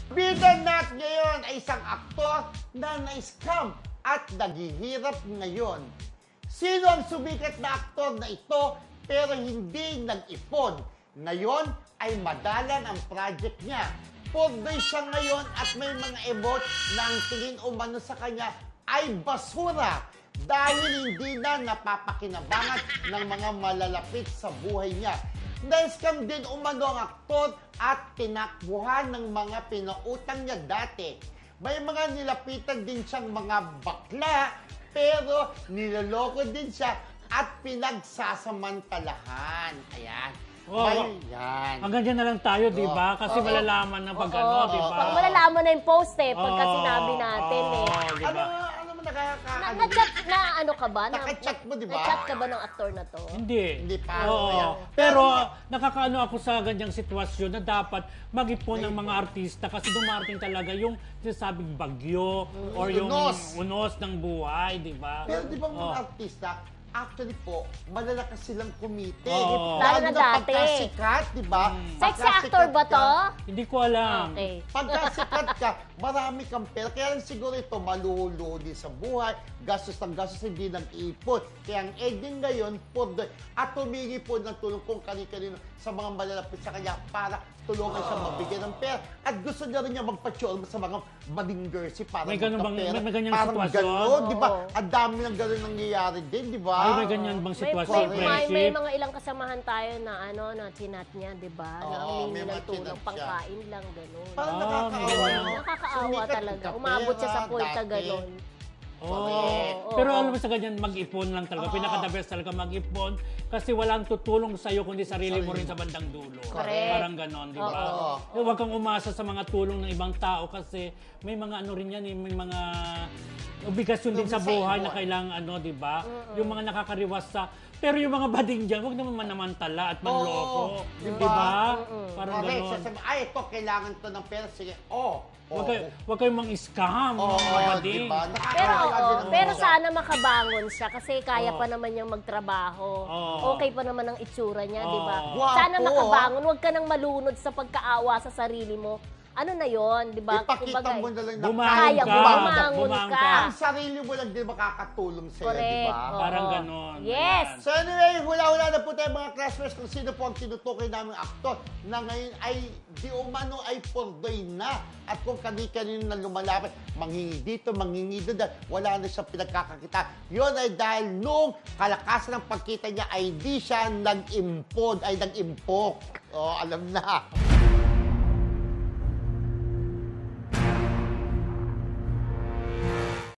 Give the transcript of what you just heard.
Bida Nat ngayon ay isang aktor na na-scam at naghihirap ngayon. Sino ang sumikat na aktor na ito pero hindi nag-ipon? Ngayon ay madalang ang project niya. Purdoy siya ngayon at may mga emote na ang tingin umano sa kanya ay basura dahil hindi na napapakinabangan ng mga malalapit sa buhay niya. Na-scam din umano ang aktor at tinakbuhan ng mga pinautang niya dati. May mga nilapitan din siyang mga bakla, pero niloloko din siya at pinagsasamantalahan. Ayan. Yan. Hanggang dyan na lang tayo, di ba? Kasi malalaman na pag ano, di ba? Pag malalaman na yung post pagka sinabi natin Ano mo Naka-chat na ano ka ba? Naka-chat mo, di ba? Na-chat ka ba ng aktor na to? Hindi pa. Pero nakakaano ako sa ganyang sitwasyon na dapat mag-ipon ng mga artista kasi dumarating talaga yung sinasabing bagyo or yung unos ng buhay, di ba? Pero di ba mga artista, actually po, malalakas silang kumite. Lalo na dati. Pagkasikat, di ba? Sexy actor ba to? Hindi ko alam. Okay. Pagkasikat ka, marami kang pera. Kaya lang siguro ito, malulo din sa buhay. Gastos ng gastos, hindi nag-iipon. Kaya ang ending ngayon, at humingi po ng tulong kung kanino sa mga malalapit sa kanya para tulungan siya mabigyan ng pera. At gusto niya rin niya magpa-chorm sa mga badingersi para may ganun bang, may ganyang parang sitwasyon? Gano'n, di ba? Ang dami ng gano'n nangyayari din, di ba? Ay, may ganyan bang sitwasyon, may mga ilang kasamahan tayo na na chinat niya, di ba? Na humingi ng tulong, pangkain lang, gano'n. Parang nakakaawa. Nakakaawa talaga. Umabot siya sa point na gano'n. Pero alam mo sa ganyan, mag-ipon lang talaga. Pinaka-the best talaga mag-ipon kasi walang tutulong sa'yo kundi sarili mo rin sa bandang dulo. Parang ganon, di ba? Huwag kang umasa sa mga tulong ng ibang tao kasi may mga ano rin yan, may mga obligasyon din sa buhay na kailangan di ba? Yung mga nakakariwas sa... Pero yung mga bading dyan, huwag naman manamantala at manloko. Di ba? Parang ganon. Ay, ito, kailangan to ng pera. Sige, Huwag kayong mang-scam. Diba? Pero sana makabangon siya kasi kaya pa naman niyang magtrabaho. Okay pa naman ang itsura niya, di ba? Sana makabangon. Huwag ka nang malunod sa pagkaawa sa sarili mo. Ano na yon, di ba? Ipakita mo na lang na bumangon ka. Ang sarili mo lang din makakatulong sa'yo, di ba? Parang ganon. Yes! So anyway, hula-hula na po tayo mga classmates kung sino po ang tinutukoy namin aktor na ngayon ay di umano ay pordoy na. At kung kanino na lumalapit, manghingi dito, manghingi doon, wala na siyang pinagkakakita. Yun ay dahil nung kalakasan ng pagkita niya ay di siya nag-impod, ay nag-impok. Alam na.